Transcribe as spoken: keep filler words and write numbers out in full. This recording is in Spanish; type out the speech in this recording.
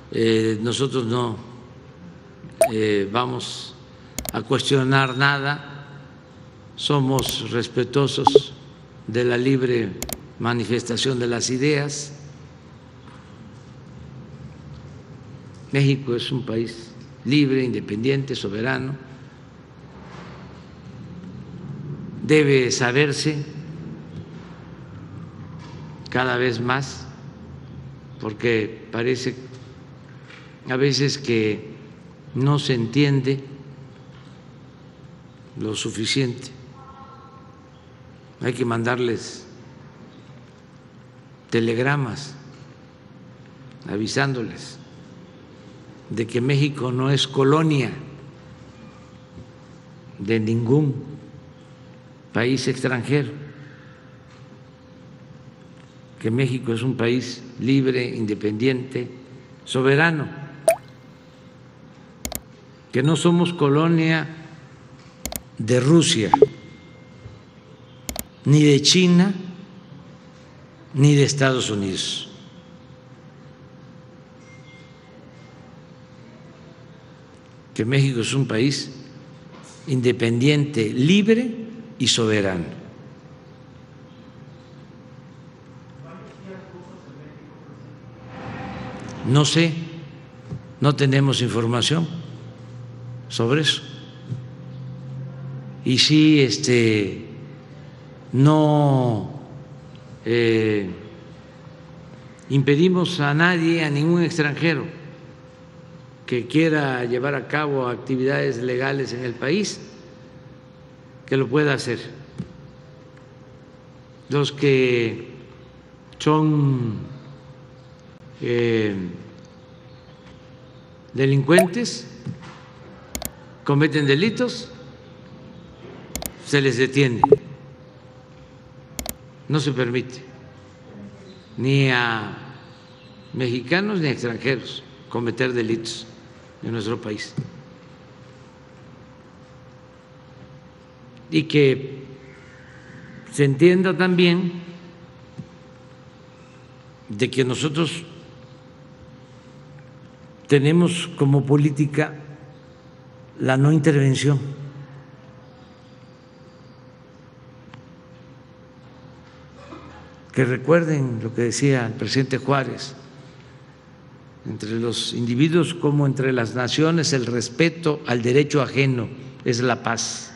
eh, nosotros no eh, vamos a cuestionar nada, somos respetuosos de la libre manifestación de las ideas. México es un país libre, independiente, soberano. Debe saberse cada vez más, porque parece a veces que no se entiende lo suficiente. Hay que mandarles telegramas avisándoles de que México no es colonia de ningún país extranjero, que México es un país libre, independiente, soberano, que no somos colonia de Rusia, ni de China, ni de Estados Unidos. Que México es un país independiente, libre y soberano. No sé, no tenemos información sobre eso. Y si este, no eh, impedimos a nadie, a ningún extranjero que quiera llevar a cabo actividades legales en el país, que lo pueda hacer. Los que son eh, delincuentes, cometen delitos, se les detiene. No se permite ni a mexicanos ni a extranjeros cometer delitos en nuestro país. Y que se entienda también de que nosotros tenemos como política la no intervención. Que recuerden lo que decía el presidente Juárez: entre los individuos como entre las naciones, el respeto al derecho ajeno es la paz.